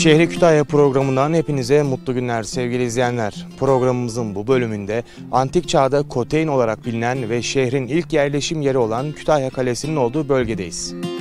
Şehri Kütahya programından hepinize mutlu günler sevgili izleyenler. Programımızın bu bölümünde antik çağda Koteyn olarak bilinen ve şehrin ilk yerleşim yeri olan Kütahya Kalesi'nin olduğu bölgedeyiz.